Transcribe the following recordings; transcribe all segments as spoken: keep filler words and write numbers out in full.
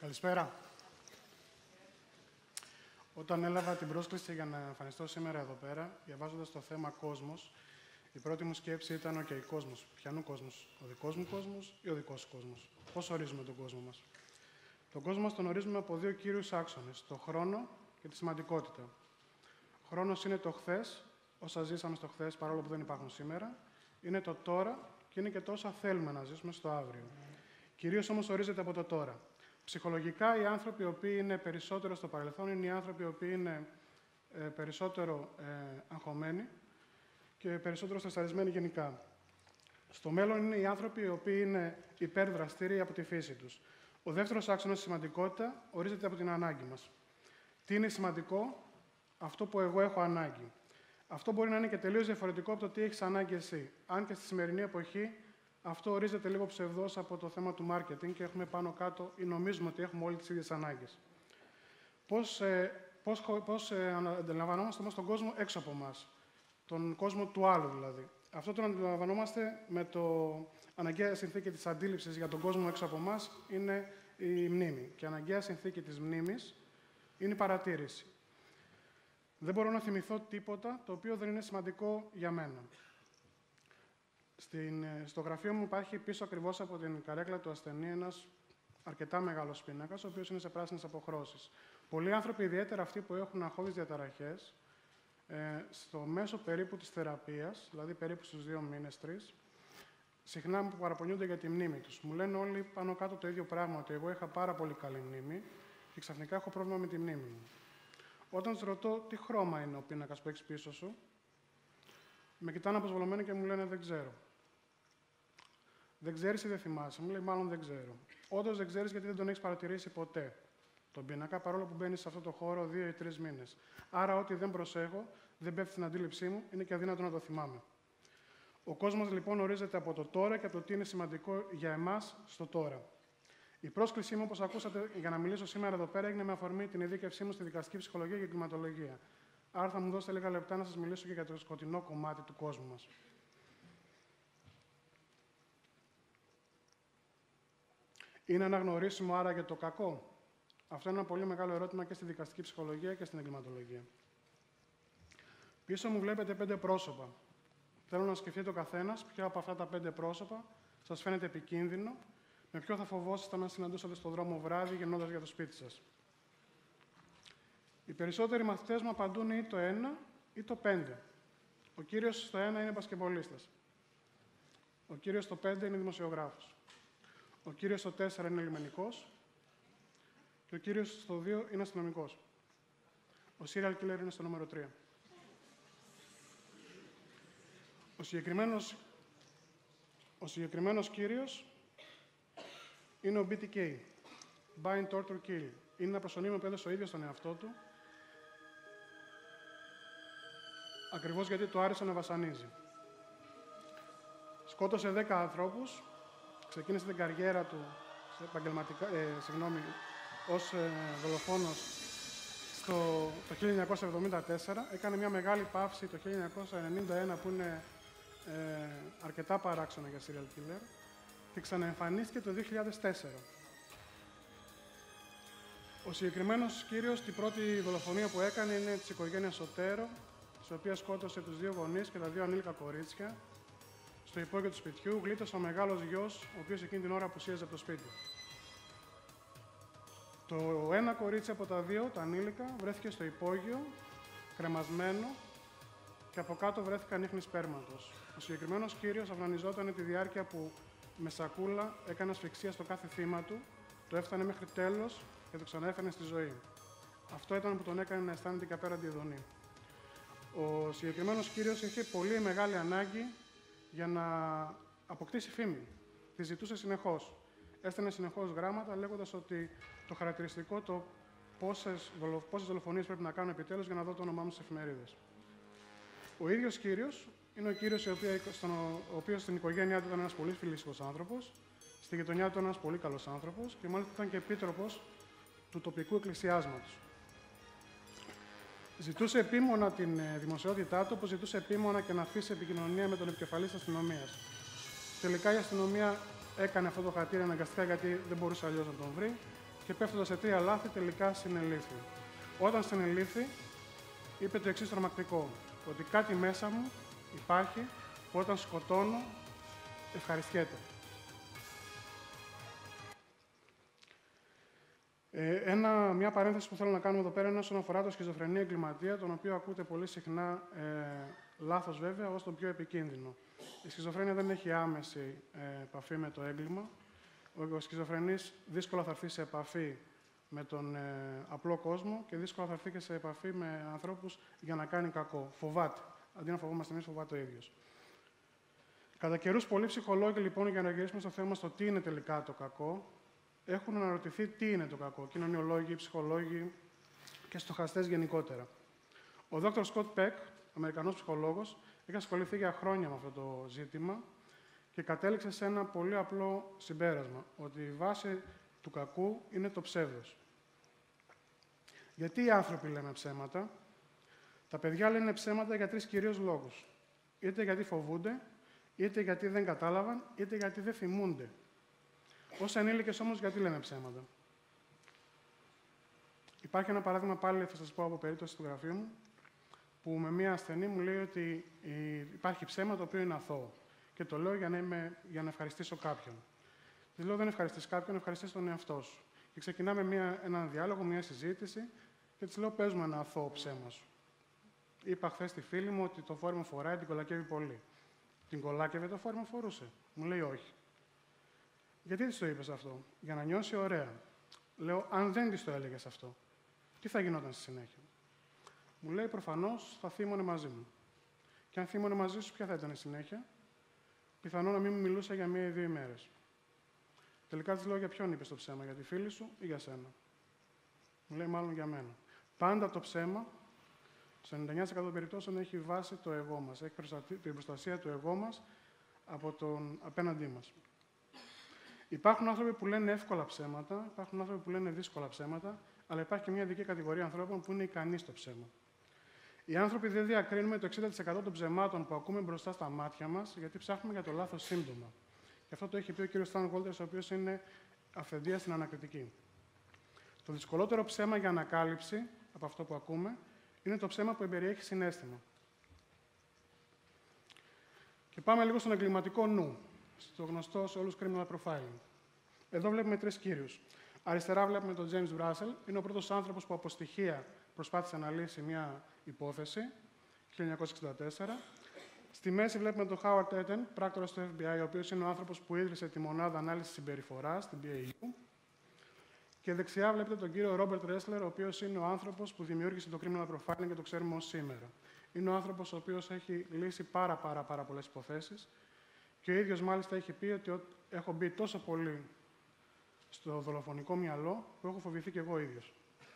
Καλησπέρα. Όταν έλαβα την πρόσκληση για να εμφανιστώ σήμερα εδώ πέρα, διαβάζοντας το θέμα κόσμος, η πρώτη μου σκέψη ήταν: «ΟΚ, κόσμος. Ποιανού κόσμος? Ο δικός μου κόσμος ή ο δικός σου κόσμος? Πώς ορίζουμε τον κόσμο μας?» Τον κόσμο μας τον ορίζουμε από δύο κύριους άξονες: το χρόνο και τη σημαντικότητα. Ο χρόνος είναι το χθες, όσα ζήσαμε στο χθες, παρόλο που δεν υπάρχουν σήμερα. Είναι το τώρα και είναι και το όσα θέλουμε να ζήσουμε στο αύριο. Κυρίως όμως ορίζεται από το τώρα. Ψυχολογικά, οι άνθρωποι οι οποίοι είναι περισσότερο στο παρελθόν είναι οι άνθρωποι οι οποίοι είναι ε, περισσότερο ε, αγχωμένοι και περισσότερο στρεσαρισμένοι γενικά. Στο μέλλον είναι οι άνθρωποι οι οποίοι είναι υπερδραστήριοι από τη φύση τους. Ο δεύτερος άξονας, σημαντικότητα, ορίζεται από την ανάγκη μας. Τι είναι σημαντικό? Αυτό που εγώ έχω ανάγκη. Αυτό μπορεί να είναι και τελείως διαφορετικό από το τι έχεις ανάγκη εσύ. Αν και στη σημερινή εποχή αυτό ορίζεται λίγο ψευδώς από το θέμα του marketing και έχουμε πάνω κάτω ή νομίζουμε ότι έχουμε όλοι τις ίδιες ανάγκες. Πώς, ε, πώς, πώς ε, αντιλαμβανόμαστε όμως τον κόσμο έξω από εμάς, τον κόσμο του άλλου δηλαδή. Αυτό το αντιλαμβανόμαστε με το αναγκαία συνθήκη της αντίληψης για τον κόσμο έξω από εμάς είναι η μνήμη. Και η αναγκαία συνθήκη της μνήμης είναι η παρατήρηση. Δεν μπορώ να θυμηθώ τίποτα το οποίο δεν είναι σημαντικό για μένα. Στην, στο γραφείο μου υπάρχει πίσω ακριβώς από την καρέκλα του ασθενή ένας αρκετά μεγάλος πίνακας, ο οποίος είναι σε πράσινες αποχρώσεις. Πολλοί άνθρωποι, ιδιαίτερα αυτοί που έχουν αγχώδεις διαταραχές, ε, στο μέσο περίπου της θεραπείας, δηλαδή περίπου στους δύο μήνες, τρεις, συχνά μου παραπονιούνται για τη μνήμη τους. Μου λένε όλοι πάνω κάτω το ίδιο πράγμα, ότι εγώ είχα πάρα πολύ καλή μνήμη και ξαφνικά έχω πρόβλημα με τη μνήμη μου. Όταν τους ρωτώ τι χρώμα είναι ο πίνακας που έχεις πίσω σου, με κοιτάνε αποσβολωμένοι και μου λένε δεν ξέρω. Δεν ξέρεις ή δεν θυμάσαι? Μου λέει μάλλον δεν ξέρω. Όντως δεν ξέρεις γιατί δεν τον έχεις παρατηρήσει ποτέ τον πίνακα, παρόλο που μπαίνεις σε αυτό το χώρο δύο ή τρεις μήνες. Άρα, ό,τι δεν προσέχω, δεν πέφτει στην αντίληψή μου, είναι και αδύνατο να το θυμάμαι. Ο κόσμος λοιπόν ορίζεται από το τώρα και από το τι είναι σημαντικό για εμάς στο τώρα. Η πρόσκλησή μου, όπως ακούσατε, για να μιλήσω σήμερα εδώ πέρα, έγινε με αφορμή την ειδίκευσή μου στη δικαστική ψυχολογία και εγκληματολογία. Άρα, θα μου δώσετε λίγα λεπτά να σας μιλήσω και για το σκοτεινό κομμάτι του κόσμου μας. Είναι αναγνωρίσιμο άρα για το κακό? Αυτό είναι ένα πολύ μεγάλο ερώτημα και στη δικαστική ψυχολογία και στην εγκληματολογία. Πίσω μου βλέπετε πέντε πρόσωπα. Θέλω να σκεφτείτε ο καθένας ποιο από αυτά τα πέντε πρόσωπα σας φαίνεται επικίνδυνο, με ποιο θα φοβόσασταν να συναντούσατε στον δρόμο βράδυ γυρνώντας για το σπίτι σας. Οι περισσότεροι μαθητές μου απαντούν ή το ένα ή το πέντε. Ο κύριος στο ένα είναι μπασκετμπολίστας. Ο κύριος στο πέντε είναι δημοσιογράφος. Ο κύριος στο τέσσερα είναι λιμενικός και ο κύριος στο δύο είναι αστυνομικός. Ο serial killer είναι στο νούμερο τρία. Ο συγκεκριμένος, ο συγκεκριμένος κύριος είναι ο μπι τι κέι. Bind, Torture, Kill. Είναι ένα προσωνύμιο που έδωσε ο ίδιος στον εαυτό του, ακριβώς γιατί του άρεσε να βασανίζει. Σκότωσε δέκα ανθρώπους, ξεκίνησε την καριέρα του επαγγελματικά, ε, συγγνώμη, ως ε, δολοφόνος στο, το χίλια εννιακόσια εβδομήντα τέσσερα. Έκανε μια μεγάλη παύση το χίλια εννιακόσια ενενήντα ένα που είναι ε, αρκετά παράξενο για serial killer και ξαναεμφανίστηκε το δύο χιλιάδες τέσσερα. Ο συγκεκριμένος κύριος, την πρώτη δολοφονία που έκανε είναι της οικογένειας Σωτέρο, στην οποία σκότωσε τους δύο γονείς και τα δύο ανήλικα κορίτσια. Στο υπόγειο του σπιτιού γλίτωσε ο μεγάλος γιος, ο οποίος εκείνη την ώρα απουσίαζε από το σπίτι. Το ένα κορίτσι από τα δύο, τα ανήλικα, βρέθηκε στο υπόγειο, κρεμασμένο και από κάτω βρέθηκαν ίχνη σπέρματος. Ο συγκεκριμένος κύριος αυνανιζόταν τη διάρκεια που με σακούλα έκανε ασφυξία στο κάθε θύμα του, το έφτανε μέχρι τέλος και το ξαναέφερνε στη ζωή. Αυτό ήταν που τον έκανε να αισθάνεται και απέραντη ειδονή. Ο συγκεκριμένος κύριος είχε πολύ μεγάλη ανάγκη για να αποκτήσει φήμη. Τη ζητούσε συνεχώς. Έστελνε συνεχώς γράμματα λέγοντας ότι το χαρακτηριστικό, το πόσες, δολο, πόσες δολοφονίες πρέπει να κάνω επιτέλους για να δω το όνομά μου στις εφημερίδες. Ο ίδιος κύριος είναι ο κύριος ο οποίος, στον, ο οποίος στην οικογένειά του ήταν ένας πολύ φιλήσυχος άνθρωπος, στη γειτονιά του ήταν ένας πολύ καλός άνθρωπος και μάλιστα ήταν και επίτροπος του τοπικού εκκλησιάσματος. Ζητούσε επίμονα την δημοσιότητά του, όπως ζητούσε επίμονα και να αφήσει επικοινωνία με τον επικεφαλής της αστυνομίας. Τελικά η αστυνομία έκανε αυτό το χαρτίριο αναγκαστικά γιατί δεν μπορούσε αλλιώς να τον βρει και πέφτοντας σε τρία λάθη τελικά συνελήφθη. Όταν συνελήφθη, είπε το εξής τρομακτικό, ότι κάτι μέσα μου υπάρχει που όταν σκοτώνω ευχαριστιέται. Ε, ένα, μια παρένθεση που θέλω να κάνουμε εδώ πέρα είναι όσον αφορά το σχιζοφρενή εγκληματία, τον οποίο ακούτε πολύ συχνά, ε, λάθος βέβαια, ως το πιο επικίνδυνο. Η σχιζοφρένεια δεν έχει άμεση ε, επαφή με το έγκλημα. Ο, ο σχιζοφρενής δύσκολα θα έρθει σε επαφή με τον ε, απλό κόσμο και δύσκολα θα έρθει και σε επαφή με ανθρώπους για να κάνει κακό. Φοβάται. Αντί να φοβόμαστε εμείς, φοβάται ο ίδιος. Κατά καιρούς, πολλοί ψυχολόγοι, λοιπόν, για να γυρίσουμε στο θέμα στο τι είναι τελικά το κακό, έχουν αναρωτηθεί τι είναι το κακό. Κοινωνιολόγοι, ψυχολόγοι και στοχαστές γενικότερα. Ο δόκτωρ Σκοτ Πεκ, Αμερικανός ψυχολόγος, έχει ασχοληθεί για χρόνια με αυτό το ζήτημα και κατέληξε σε ένα πολύ απλό συμπέρασμα, ότι η βάση του κακού είναι το ψεύδος. Γιατί οι άνθρωποι λένε ψέματα? Τα παιδιά λένε ψέματα για τρεις κυρίως λόγους. Είτε γιατί φοβούνται, είτε γιατί δεν κατάλαβαν, είτε γιατί δεν θυμούνται. Ως ενήλικες όμως, γιατί λένε ψέματα? Υπάρχει ένα παράδειγμα, πάλι θα σας πω από περίπτωση του γραφείου μου, που με μία ασθενή μου λέει ότι υπάρχει ψέμα το οποίο είναι αθώο. Και το λέω για να, είμαι, για να ευχαριστήσω κάποιον. Της λέω: δεν ευχαριστείς κάποιον, ευχαριστείς τον εαυτό σου. Και ξεκινάμε μία, έναν διάλογο, μία συζήτηση, και της λέω: πες μου ένα αθώο ψέμα σου. Είπα χθες στη φίλη μου ότι το φόρμα φοράει, την κολακεύει πολύ. Την κολάκευε, το φόρμα φορούσε? Μου λέει: όχι. Γιατί της το είπες αυτό? Για να νιώσει ωραία. Λέω: αν δεν της το έλεγες αυτό, τι θα γινόταν στη συνέχεια? Μου λέει: προφανώς θα θύμωνε μαζί μου. Και αν θύμωνε μαζί σου, ποια θα ήταν η συνέχεια? Πιθανόν να μην μου μιλούσε για μία ή δύο ημέρες. Τελικά της λέω: για ποιον είπες το ψέμα, για τη φίλη σου ή για σένα? Μου λέει: μάλλον για μένα. Πάντα το ψέμα, στο ενενήντα εννέα τοις εκατό των περιπτώσεων, έχει βάση το εγώ μας. Έχει την προστασία του εγώ μας από τον απέναντί μας. Υπάρχουν άνθρωποι που λένε εύκολα ψέματα, υπάρχουν άνθρωποι που λένε δύσκολα ψέματα, αλλά υπάρχει και μια ειδική κατηγορία ανθρώπων που είναι ικανοί στο ψέμα. Οι άνθρωποι δεν διακρίνουμε το εξήντα τοις εκατό των ψεμάτων που ακούμε μπροστά στα μάτια μας, γιατί ψάχνουμε για το λάθος σύμπτωμα. Και αυτό το έχει πει ο κύριος Stan Walters, ο οποίος είναι αυθεντίας στην ανακριτική. Το δυσκολότερο ψέμα για ανακάλυψη από αυτό που ακούμε είναι το ψέμα που εμπεριέχει συναίσθημα. Και πάμε λίγο στον εγκληματικό νου, στο γνωστό σε όλους criminal profiling. Εδώ βλέπουμε τρεις κύριους. Αριστερά βλέπουμε τον James Russell, είναι ο πρώτος άνθρωπος που από στοιχεία προσπάθησε να λύσει μια υπόθεση, χίλια εννιακόσια εξήντα τέσσερα. Στη μέση βλέπουμε τον Howard Etten, πράκτορας του Εφ Μπι Άι, ο οποίος είναι ο άνθρωπος που ίδρυσε τη μονάδα ανάλυσης συμπεριφοράς, την Πι Έι Γιου. Και δεξιά βλέπετε τον κύριο Ρόμπερτ Ρέσλερ, ο οποίος είναι ο άνθρωπος που δημιούργησε το criminal profiling και το ξέρουμε ως σήμερα. Είναι ο άνθρωπος ο οποίος έχει λύσει πάρα, πάρα, πάρα πολλές υποθέσεις και ο ίδιος μάλιστα έχει πει ότι έχω μπει τόσο πολύ στο δολοφονικό μυαλό που έχω φοβηθεί κι εγώ ίδιος.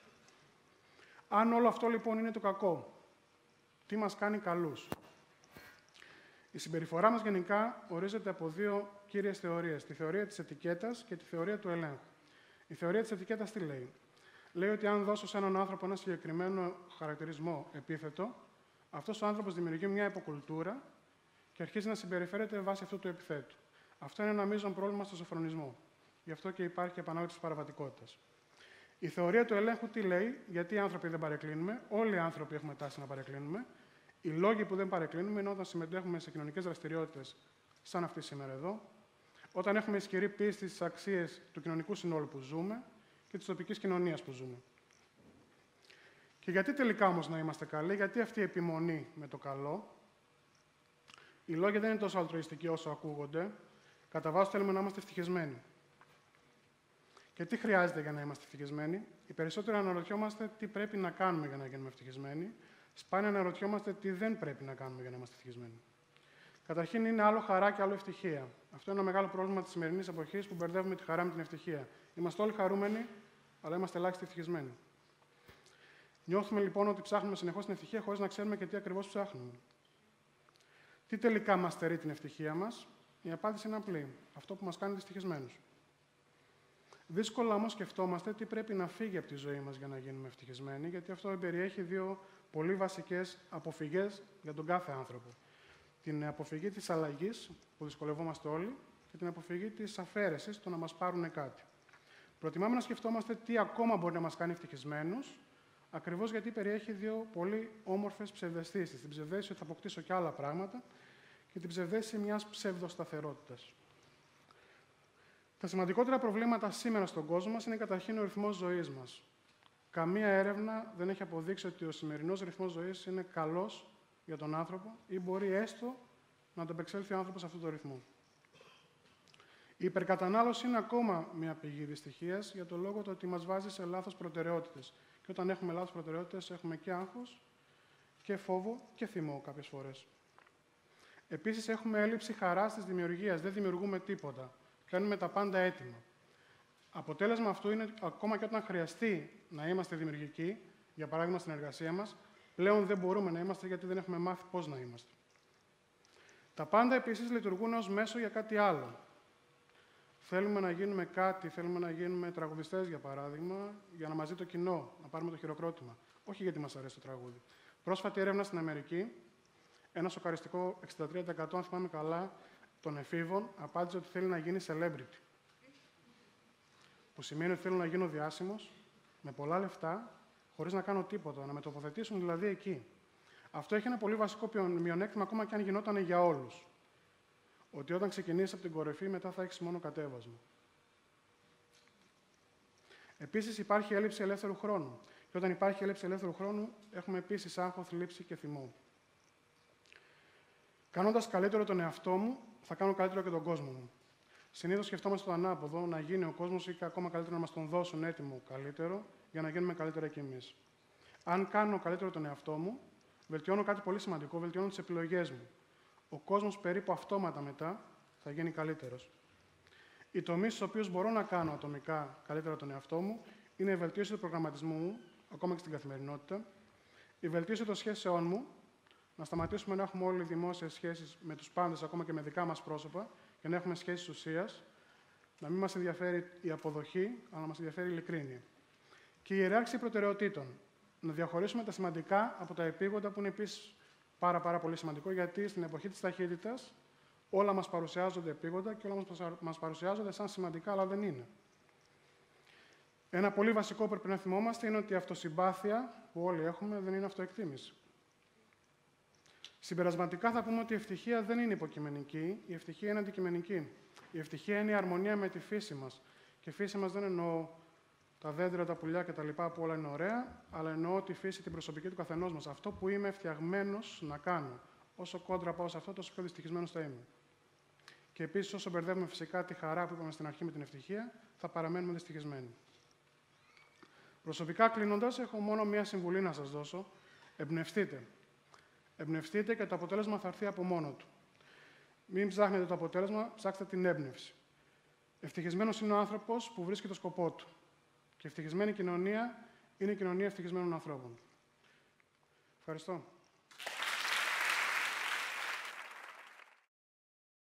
Αν όλο αυτό λοιπόν είναι το κακό, τι μας κάνει καλούς? Η συμπεριφορά μας γενικά ορίζεται από δύο κύριες θεωρίες, τη θεωρία της ετικέτας και τη θεωρία του ελέγχου. Η θεωρία της ετικέτας τι λέει? Λέει ότι αν δώσω σε έναν άνθρωπο ένα συγκεκριμένο χαρακτηρισμό επίθετο, αυτός ο άνθρωπος δημιουργεί μια υποκουλτούρα και αρχίζει να συμπεριφέρεται βάσει αυτού του επιθέτου. Αυτό είναι ένα μείζον πρόβλημα στο σοφρονισμό. Γι' αυτό και υπάρχει επανάληψη της παραβατικότητας. Η θεωρία του ελέγχου τι λέει? Γιατί οι άνθρωποι δεν παρεκκλίνουμε, όλοι οι άνθρωποι έχουμε τάση να παρεκκλίνουμε. Οι λόγοι που δεν παρεκκλίνουμε είναι όταν συμμετέχουμε σε κοινωνικές δραστηριότητες, σαν αυτή σήμερα εδώ, όταν έχουμε ισχυρή πίστη στις αξίες του κοινωνικού συνόλου που ζούμε και της τοπικής κοινωνίας που ζούμε. Και γιατί τελικά όμως να είμαστε καλοί? Γιατί αυτή η επιμονή με το καλό? Οι λόγοι δεν είναι τόσο αλτρουιστικοί όσο ακούγονται. Κατά βάση θέλουμε να είμαστε ευτυχισμένοι. Και τι χρειάζεται για να είμαστε ευτυχισμένοι? Οι περισσότεροι αναρωτιόμαστε τι πρέπει να κάνουμε για να γίνουμε ευτυχισμένοι. Σπάνια αναρωτιόμαστε τι δεν πρέπει να κάνουμε για να είμαστε ευτυχισμένοι. Καταρχήν, είναι άλλο χαρά και άλλο ευτυχία. Αυτό είναι ένα μεγάλο πρόβλημα της σημερινής εποχής που μπερδεύουμε τη χαρά με την ευτυχία. Είμαστε όλοι χαρούμενοι, αλλά είμαστε ελάχιστοι ευτυχισμένοι. Νιώθουμε λοιπόν ότι ψάχνουμε συνεχώς την ευτυχία χωρίς να ξέρουμε και τι ακριβώς ψάχνουμε. Τι τελικά μας στερεί την ευτυχία μας? Η απάντηση είναι απλή. Αυτό που μας κάνει δυστυχισμένους. Δύσκολα όμως σκεφτόμαστε τι πρέπει να φύγει από τη ζωή μας για να γίνουμε ευτυχισμένοι, γιατί αυτό περιέχει δύο πολύ βασικές αποφυγές για τον κάθε άνθρωπο. Την αποφυγή της αλλαγής, που δυσκολευόμαστε όλοι, και την αποφυγή της αφαίρεσης, το να μας πάρουν κάτι. Προτιμάμε να σκεφτόμαστε τι ακόμα μπορεί να μας κάνει ευτυχισμένους, ακριβώς γιατί περιέχει δύο πολύ όμορφες ψευδαισθήσεις. Την ψευδαίσθηση ότι θα αποκτήσω και άλλα πράγματα και την ψευδαίσθηση μιας ψευδοσταθερότητας. Τα σημαντικότερα προβλήματα σήμερα στον κόσμο μας είναι καταρχήν ο ρυθμός ζωής μας. Καμία έρευνα δεν έχει αποδείξει ότι ο σημερινός ρυθμός ζωής είναι καλός για τον άνθρωπο ή μπορεί έστω να το επεξέλθει ο άνθρωπος σε αυτόν τον ρυθμό. Η υπερκατανάλωση είναι ακόμα μια πηγή δυστυχίας για το λόγο το ότι μας βάζει σε λάθος προτεραιότητες. Και όταν έχουμε λάθος προτεραιότητες, έχουμε και άγχος και φόβο και θυμό κάποιες φορές. Επίσης, έχουμε έλλειψη χαράς της δημιουργίας. Δεν δημιουργούμε τίποτα. Κάνουμε τα πάντα έτοιμα. Αποτέλεσμα αυτού είναι ακόμα και όταν χρειαστεί να είμαστε δημιουργικοί, για παράδειγμα στην εργασία μας, πλέον δεν μπορούμε να είμαστε γιατί δεν έχουμε μάθει πώς να είμαστε. Τα πάντα επίσης λειτουργούν ως μέσο για κάτι άλλο. Θέλουμε να γίνουμε κάτι, θέλουμε να γίνουμε τραγουδιστές, για παράδειγμα, για να μας δει το κοινό, να πάρουμε το χειροκρότημα. Όχι γιατί μας αρέσει το τραγούδι. Πρόσφατη έρευνα στην Αμερική, ένα σοκαριστικό εξήντα τρία τοις εκατό, αν θυμάμαι καλά, των εφήβων απάντησε ότι θέλει να γίνει celebrity. Που σημαίνει ότι θέλω να γίνω διάσημος, με πολλά λεφτά, χωρίς να κάνω τίποτα, να με τοποθετήσουν δηλαδή εκεί. Αυτό έχει ένα πολύ βασικό μειονέκτημα, ακόμα και αν γινόταν για όλους. Ότι όταν ξεκινήσεις από την κορυφή, μετά θα έχεις μόνο κατέβασμα. Επίσης, υπάρχει έλλειψη ελεύθερου χρόνου. Και όταν υπάρχει έλλειψη ελεύθερου χρόνου, έχουμε επίσης άγχος, θλίψη και θυμό. Κάνοντας καλύτερο τον εαυτό μου, θα κάνω καλύτερο και τον κόσμο μου. Συνήθως σκεφτόμαστε το ανάποδο, να γίνει ο κόσμος ή και ακόμα καλύτερο να μας τον δώσουν έτοιμο καλύτερο, για να γίνουμε καλύτερα κι εμείς. Αν κάνω καλύτερο τον εαυτό μου, βελτιώνω κάτι πολύ σημαντικό, βελτιώνω τις επιλογές μου. Ο κόσμος περίπου αυτόματα μετά θα γίνει καλύτερος. Οι τομείς στους οποίους μπορώ να κάνω ατομικά καλύτερα τον εαυτό μου είναι η βελτίωση του προγραμματισμού μου, ακόμα και στην καθημερινότητα, η βελτίωση των σχέσεών μου, να σταματήσουμε να έχουμε όλοι δημόσιες σχέσεις με τους πάντες, ακόμα και με δικά μας πρόσωπα, και να έχουμε σχέσεις ουσίας, να μην μας ενδιαφέρει η αποδοχή, αλλά να μας ενδιαφέρει η ειλικρίνεια. Και η ιεράρχηση προτεραιοτήτων. Να διαχωρίσουμε τα σημαντικά από τα επίγοντα, που είναι επίσης πάρα, πάρα πολύ σημαντικό, γιατί στην εποχή της ταχύτητας όλα μας παρουσιάζονται επίγοντα και όλα μας παρουσιάζονται σαν σημαντικά, αλλά δεν είναι. Ένα πολύ βασικό που πρέπει να θυμόμαστε είναι ότι η αυτοσυμπάθεια που όλοι έχουμε δεν είναι αυτοεκτίμηση. Συμπερασματικά θα πούμε ότι η ευτυχία δεν είναι υποκειμενική, η ευτυχία είναι αντικειμενική. Η ευτυχία είναι η αρμονία με τη φύση μας. Και φύση μας δεν εννοώ τα δέντρα, τα πουλιά κτλ. Που όλα είναι ωραία, αλλά εννοώ τη φύση, την προσωπική του καθενός μας. Αυτό που είμαι φτιαγμένος να κάνω. Όσο κόντρα πάω σε αυτό, τόσο πιο δυστυχισμένος θα είμαι. Και επίσης, όσο μπερδεύουμε φυσικά τη χαρά που είπαμε στην αρχή με την ευτυχία, θα παραμένουμε δυστυχισμένοι. Προσωπικά κλείνοντας, έχω μόνο μία συμβουλή να σας δώσω. Εμπνευστείτε. Εμπνευστείτε και το αποτέλεσμα θα έρθει από μόνο του. Μην ψάχνετε το αποτέλεσμα, ψάξτε την έμπνευση. Ευτυχισμένος είναι ο άνθρωπος που βρίσκει το σκοπό του. Και ευτυχισμένη κοινωνία είναι η κοινωνία ευτυχισμένων ανθρώπων. Ευχαριστώ.